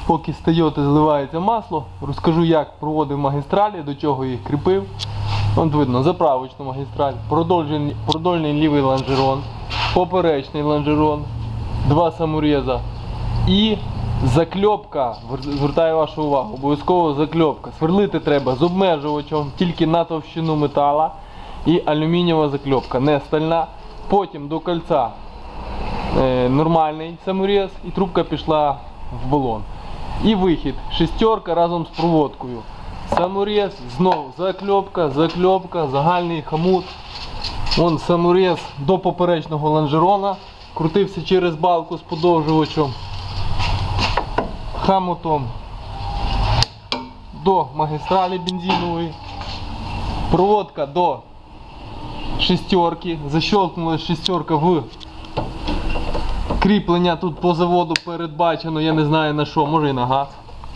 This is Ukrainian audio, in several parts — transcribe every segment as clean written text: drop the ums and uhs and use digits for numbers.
Поки стає і зливається масло, розкажу, як проводив магістралі, до чого їх кріпив. От видно, заправочну магістраль, продольний лівий лонжерон, поперечний лонжерон, 2 самореза і закльопка. Звертаю вашу увагу, обов'язково закльопка. Сверлити треба з обмежувачем, тільки на товщину метала, і алюмінієва закльопка, не стальна. Потім до кольця нормальний саморез і трубка пішла в балон. І вихід, шестерка разом з проводкою. Саморез, знову закльопка, закльопка, загальний хомут. Вон саморез до поперечного лонжерона, крутився через балку з подовжувачем, хомутом до магістралі бензинової, проводка до шестерки, защелкнулась шестерка в кріплення, тут по заводу передбачено, я не знаю на що, може і на газ.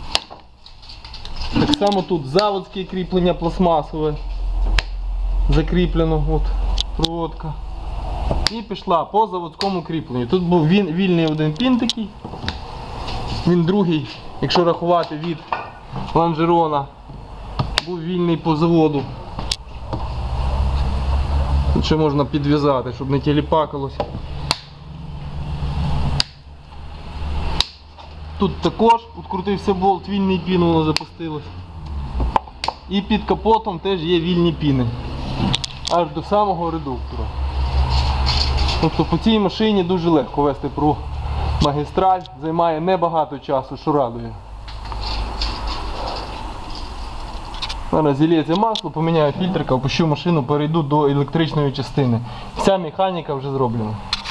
Так само тут заводське кріплення пластмасове, закріплено, от проводка. І пішла по заводському кріпленню. Тут був вільний один пін такий, він другий, якщо рахувати від лонжерона, був вільний по заводу. Тут ще можна підв'язати, щоб не тіліпакалось. Тут також відкрутився болт, вільний пін, воно запустилось. І під капотом теж є вільні піни. Аж до самого редуктора. Тобто по цій машині дуже легко вести про магістраль, займає небагато часу, що радує. Зараз зілється масло, поміняю фільтрика, опущу машину, перейду до електричної частини. Вся механіка вже зроблена.